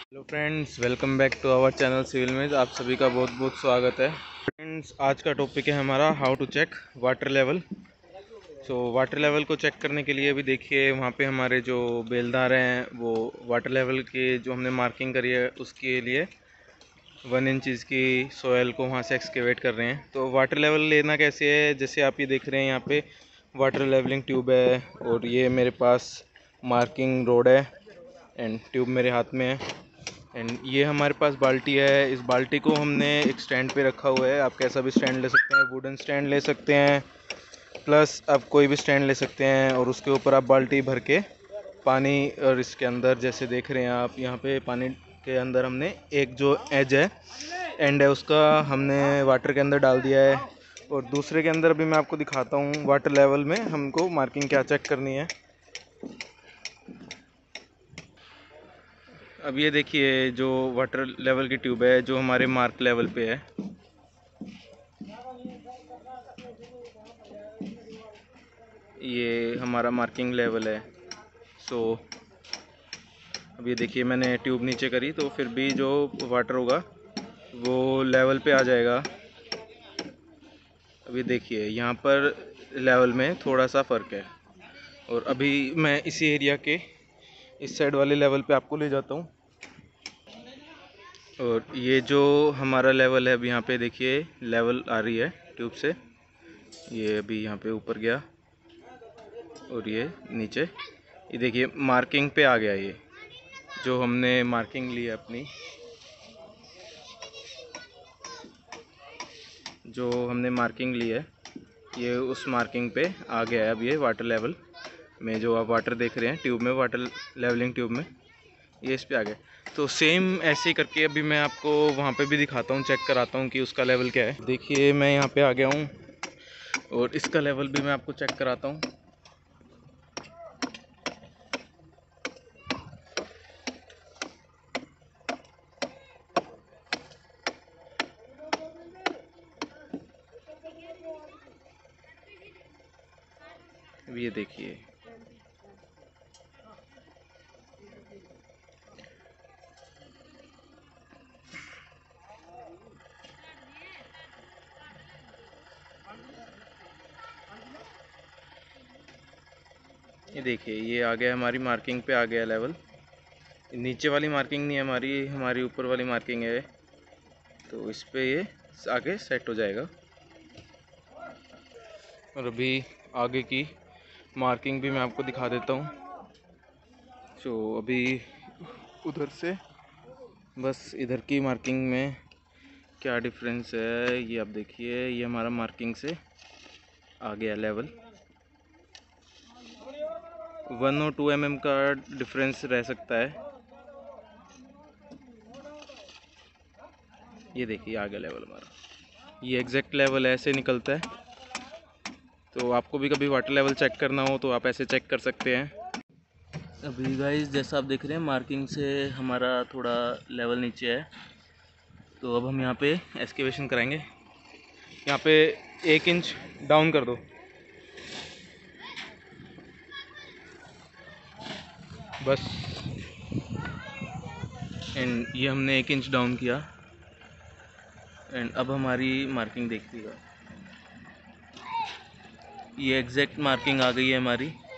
Hello friends, welcome back to our channel civil में आप सभी का बहुत बहुत स्वागत है। फ्रेंड्स, आज का टॉपिक है हमारा how to check water level. Water level को चेक करने के लिए भी देखिए वहाँ पे हमारे जो बेलदार हैं वो वाटर लेवल के जो हमने मार्किंग करी है उसके लिए 1 इंच की सॉयल को वहाँ से एक्सकेवेट कर रहे हैं। तो वाटर लेवल लेना कैसे है, जैसे आप ये देख रहे हैं यहाँ पे वाटर लेवलिंग ट्यूब है और ये मेरे पास मार्किंग रोड है एंड ट्यूब मेरे हाथ में है एंड ये हमारे पास बाल्टी है। इस बाल्टी को हमने एक स्टैंड पे रखा हुआ है। आप कैसा भी स्टैंड ले सकते हैं, वुडन स्टैंड ले सकते हैं, प्लस आप कोई भी स्टैंड ले सकते हैं और उसके ऊपर आप बाल्टी भर के पानी, और इसके अंदर जैसे देख रहे हैं आप यहाँ पे पानी के अंदर हमने एक जो एज है एंड है उसका हमने वाटर के अंदर डाल दिया है और दूसरे के अंदर अभी मैं आपको दिखाता हूँ वाटर लेवल में हमको मार्किंग क्या चेक करनी है। अब ये देखिए जो वाटर लेवल की ट्यूब है जो हमारे मार्क लेवल पे है, ये हमारा मार्किंग लेवल है। अब ये देखिए मैंने ट्यूब नीचे करी तो फिर भी जो वाटर होगा वो लेवल पे आ जाएगा। अभी देखिए यहाँ पर लेवल में थोड़ा सा फ़र्क है और अभी मैं इसी एरिया के इस साइड वाले लेवल पे आपको ले जाता हूँ। और ये जो हमारा लेवल है, अभी यहाँ पे देखिए लेवल आ रही है ट्यूब से, ये अभी यहाँ पे ऊपर गया और ये नीचे, ये देखिए मार्किंग पे आ गया। ये जो हमने मार्किंग ली है अपनी, जो हमने मार्किंग ली है ये उस मार्किंग पे आ गया है। अब ये वाटर लेवल में जो आप वाटर देख रहे हैं ट्यूब में, वाटर लेवलिंग ट्यूब में, ये इस पे आ गया। तो सेम ऐसे ही करके अभी मैं आपको वहाँ पे भी दिखाता हूँ, चेक कराता हूँ कि उसका लेवल क्या है। देखिए मैं यहाँ पे आ गया हूँ और इसका लेवल भी मैं आपको चेक कराता हूँ। ये देखिए ये आ गया, हमारी मार्किंग पे आ गया लेवल। नीचे वाली मार्किंग नहीं है हमारी, हमारी ऊपर वाली मार्किंग है, तो इस पे ये आगे सेट हो जाएगा। और अभी आगे की मार्किंग भी मैं आपको दिखा देता हूँ। अभी उधर से बस इधर की मार्किंग में क्या डिफरेंस है ये आप देखिए। ये हमारा मार्किंग से आ गया लेवल, 1 और 2 mm का डिफरेंस रह सकता है। ये देखिए आ गया लेवल हमारा, ये एग्जैक्ट लेवल ऐसे निकलता है। तो आपको भी कभी वाटर लेवल चेक करना हो तो आप ऐसे चेक कर सकते हैं। अभी गाइस जैसा आप देख रहे हैं मार्किंग से हमारा थोड़ा लेवल नीचे है, तो अब हम यहाँ पे एक्सकेवेशन कराएंगे। यहाँ पे 1 इंच डाउन कर दो, बस। एंड ये हमने 1 इंच डाउन किया एंड अब हमारी मार्किंग देखिएगा, ये एग्जैक्ट मार्किंग आ गई है हमारी।